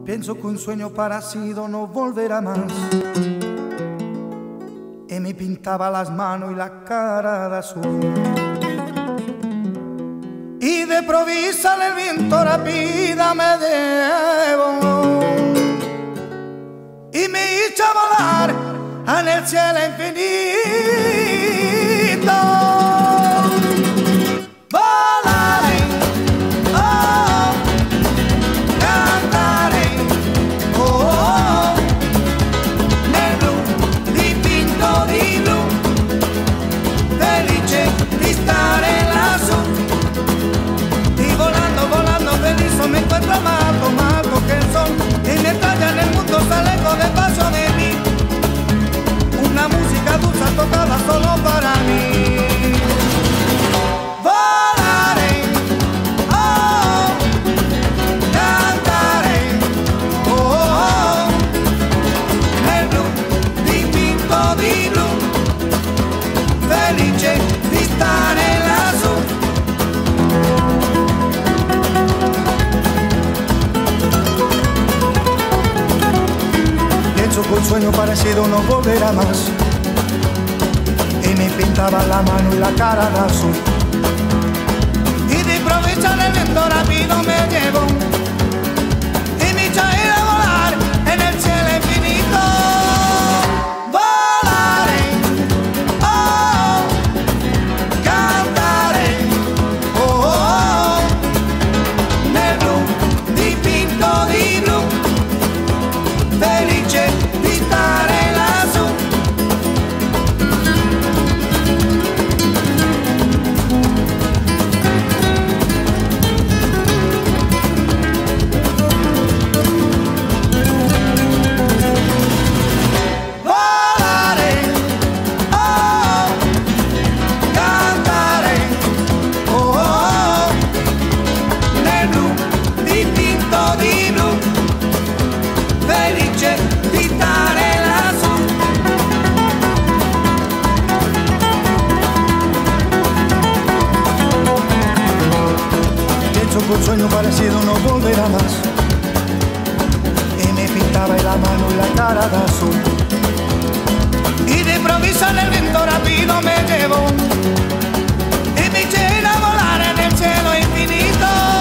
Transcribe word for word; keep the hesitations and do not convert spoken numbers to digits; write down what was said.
Pienso que un sueño parecido no volverá más. Y me pintaba las manos y la cara de azul. Y de provisa el viento rápida me llevó y me hizo volar en el cielo infinito. Me encuentro amato, mato que el sol y me talla en el mundo sale con el paso de mí. Una música dulce tocada solo para mí. Volaré, oh, cantaré, oh, oh, nel blu dipinto di blu, felice di stare lassù. Un sueño parecido no volverá más. Y me pintaba la mano y la cara de azul. Y de improviso el viento rápido me llevó y me echó a ir a volar en el cielo infinito. Volaré, oh, cantaré, oh, oh, nel blu dipinto di blu, felice di stare lassù. Volare, oh, cantare, oh, oh, nel blu dipinto di blu, felice di stare lassù. Pienso que un sueño parecido no volverá más. Y me pintaba la mano y la cara de azul. Y de improviso el viento rápido me llevó y me eché a volar en el cielo infinito.